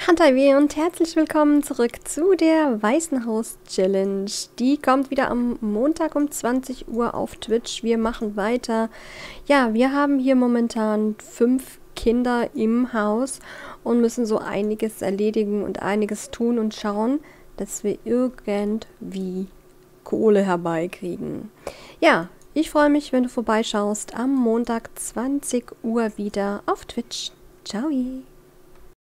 Hallo und herzlich willkommen zurück zu der Waisenhaus Challenge. Die kommt wieder am Montag um 20 Uhr auf Twitch. Wir machen weiter. Ja, wir haben hier momentan 5 Kinder im Haus und müssen so einiges erledigen und einiges tun und schauen, dass wir irgendwie Kohle herbeikriegen. Ja, ich freue mich, wenn du vorbeischaust am Montag 20 Uhr wieder auf Twitch. Ciao!